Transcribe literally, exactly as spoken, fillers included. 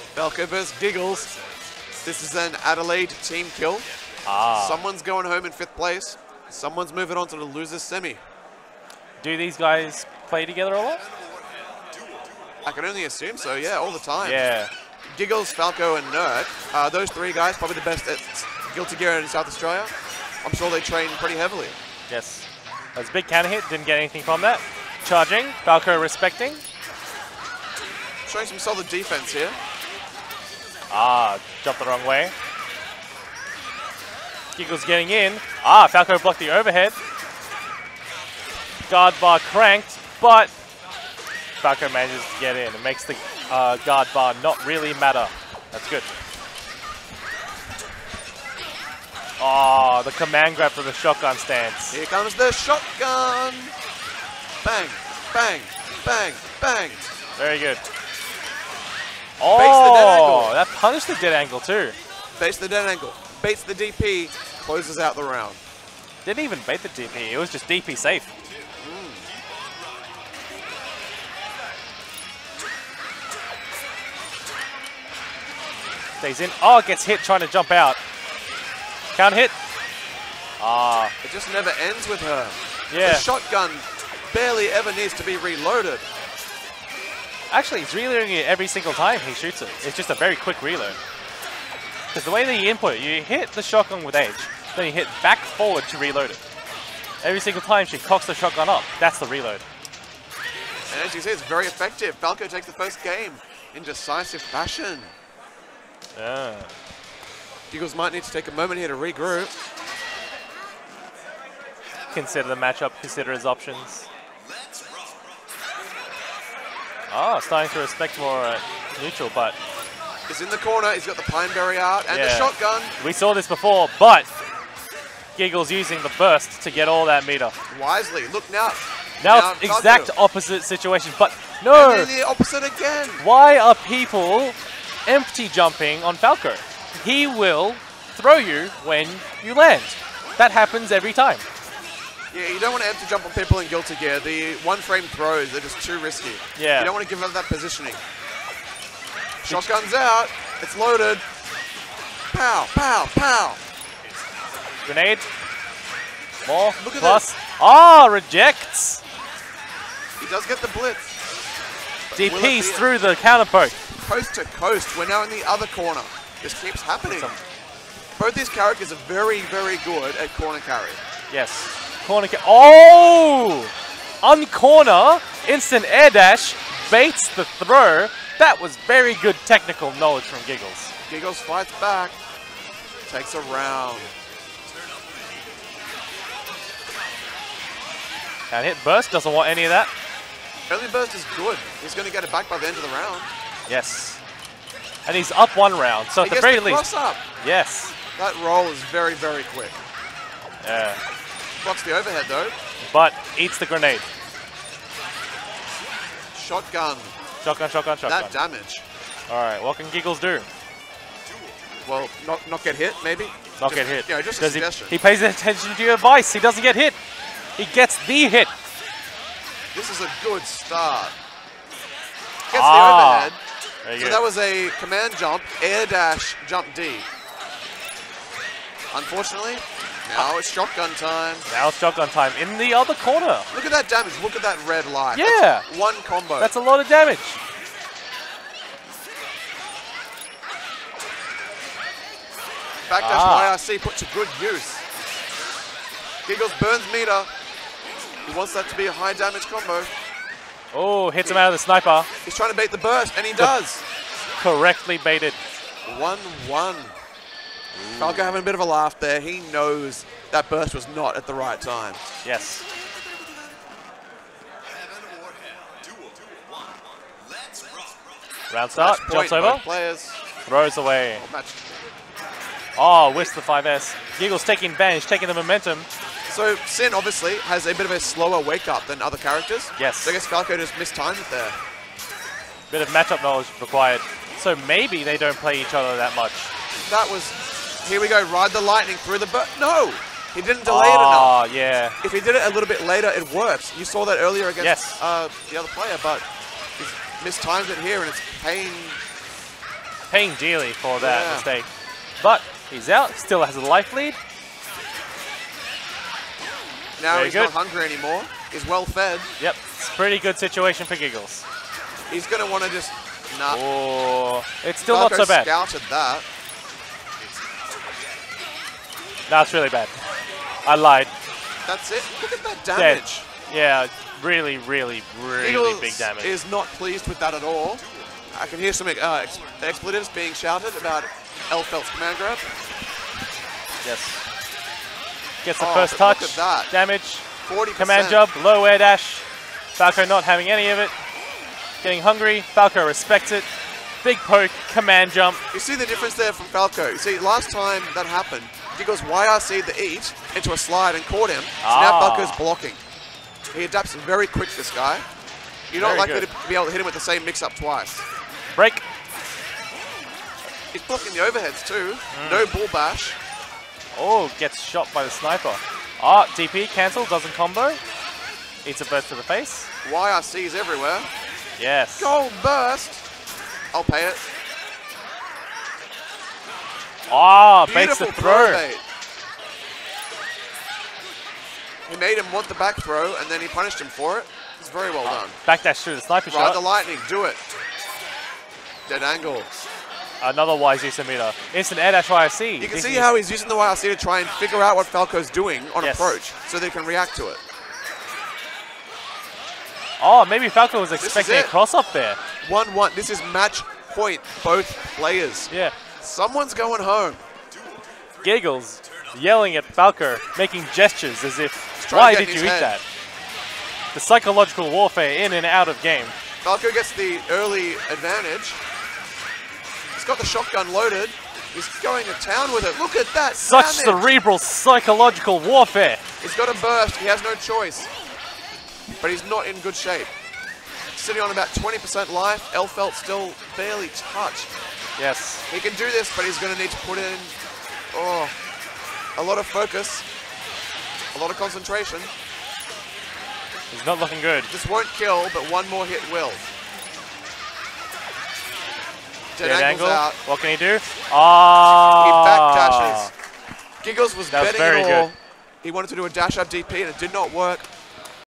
Falco versus Giggles. This is an Adelaide team kill. Ah. Someone's going home in fifth place. Someone's moving on to the losers semi. Do these guys play together a lot? I can only assume so, yeah, all the time. Yeah. Giggles, Falco, and Nerd. Uh, those three guys, probably the best at Guilty Gear in South Australia. I'm sure they train pretty heavily. Yes. That was a big counter hit. Didn't get anything from that. Charging. Falco respecting. Showing some solid defense here. Ah, jumped the wrong way. Giggles getting in. Ah, Falco blocked the overhead. Guard bar cranked, but Falco manages to get in. It makes the uh, guard bar not really matter. That's good. Oh, the command grab for the shotgun stance. Here comes the shotgun. Bang, bang, bang, bang. Very good. the dead Oh, angle. that punished the dead angle too. Baits the dead angle. Baits the D P. Closes out the round. Didn't even bait the D P. It was just D P safe. Stays in. Oh, gets hit trying to jump out. Can't hit. Ah, It just never ends with her. yeah. The shotgun barely ever needs to be reloaded. Actually, he's reloading it every single time he shoots it. It's just a very quick reload. Because the way that you input it, you hit the shotgun with H, then you hit back forward to reload it. Every single time she cocks the shotgun up, that's the reload. And as you see, it's very effective. Falco takes the first game in decisive fashion. Yeah. Giggles might need to take a moment here to regroup. Consider the matchup, consider his options. Ah, starting to respect more uh, neutral, but He's in the corner. He's got the Pineberry out and the Yeah. shotgun. we saw this before, but Giggles using the burst to get all that meter. Wisely. Look now. Now, it's Falco. exact opposite situation, but And no! then the opposite again. Why are people empty jumping on Falco? He will throw you when you land. That happens every time. Yeah, you don't want to empty jump on people in Guilty Gear. The one-frame throws, they're just too risky. Yeah. You don't want to give up that positioning. Shotgun's out. It's loaded. Pow, pow, pow. Grenade. More. Look at Plus. Ah, rejects. He does get the blitz. D Will it Ps be a- through the counter poke. Coast to coast. We're now in the other corner. This keeps happening. Both these characters are very, very good at corner carry. Yes. Corner. Ca oh! Uncorner. Instant air dash. Baits the throw. That was very good technical knowledge from Giggles. Giggles fights back. Takes a round. And hit burst. Doesn't want any of that. Early burst is good. He's going to get it back by the end of the round. Yes. And he's up one round. So He at the gets very the least. cross up. Yes. That roll is very, very quick. Yeah. Blocks the overhead though. But eats the grenade. Shotgun. Shotgun, shotgun, shotgun. That damage. All right, what can Giggles do? Well, not not get hit, maybe. Not Just- get hit. You know, just a Does he, suggestion. he pays attention to your advice. He doesn't get hit. He gets the hit. This is a good start. Gets Ah, the overhead. Very So good. that was a command jump, air dash, jump D. Unfortunately, now it's shotgun time. Now it's shotgun time in the other corner. Look at that damage. Look at that red light. Yeah. That's one combo. That's a lot of damage. Backdash Ah. Y R C put to good use. Giggles burns meter. He wants that to be a high damage combo. Oh, hits him out of the sniper. He's trying to bait the burst, and he does. Correctly baited. one one. Falco having a bit of a laugh there. He knows that burst was not at the right time. Yes. Round start. Match point, Jumps over. both players. Throws away. Match. Oh, whiffs the five S. Giggles taking advantage, taking the momentum. So Sin obviously has a bit of a slower wake up than other characters. Yes. So I guess Falco just mistimed it there. Bit of matchup knowledge required. So maybe they don't play each other that much. That was, here we go, ride the lightning through the burst. No, he didn't delay it Oh, enough. yeah. If he did it a little bit later, it works. You saw that earlier against Yes. uh, the other player, but he's mistimed it here and it's paying paying dearly for that Yeah. mistake. But he's out, still has a life lead. Now Very he's good. not hungry anymore. He's well fed. Yep, it's a pretty good situation for Giggles. He's going to want to just... Nah. Oh, it's still Falco not so bad. scouted that. That's really bad. I lied. That's it. Look at that Dead. damage. Yeah, really, really, really Eagles big damage. is not pleased with that at all. I can hear some uh, ex expletives being shouted about Elfelt's command grab. Yes. Gets the Oh, first but look touch. at that. Damage. forty percent. Command jump. Low air dash. Falco not having any of it. Getting hungry. Falco respects it. Big poke. Command jump. You see the difference there from Falco. You see, last time that happened, Giggles Y R C'd the eat into a slide and caught him. So now Ah. Falco's blocking. He adapts very quick, this guy. You're not Very likely good. to be able to hit him with the same mix-up twice. Break. He's blocking the overheads too. Mm. No bull bash. Oh, gets shot by the sniper. Ah, D P cancel. Doesn't combo. Eats a burst to the face. Y R Cs everywhere. Yes. Gold burst. I'll pay it. Ah, baits Beautiful the throw. bait. He made him want the back throw, and then he punished him for it. It's very well done. Backdash through the sniper Ride shot. the lightning, do it. Dead angle. Another wise use emitter. Instant air dash Y R C. You can Thinking see he's- how he's using the Y R C to try and figure out what Falco's doing on Yes. approach, so they can react to it. Oh, maybe Falco was is expecting a it. cross up there. one one. This is match point, both players. Yeah. Someone's going home. Giggles yelling at Falco, making gestures as if, trying why to get did in you his eat head. that? The psychological warfare in and out of game. Falco gets the early advantage. He's got the shotgun loaded. He's going to town with it. Look at that Such damage. cerebral psychological warfare. He's got a burst. He has no choice. But he's not in good shape. Sitting on about twenty percent life. Elfelt still barely touched. Yes. He can do this, but he's going to need to put in oh, a lot of focus, a lot of concentration. He's not looking good. This won't kill, but one more hit will. Dead, Dead angle's angle. out. What can he do? Ah. He backdashes. Giggles was That was betting very it all. good. He wanted to do a dash up D P and it did not work.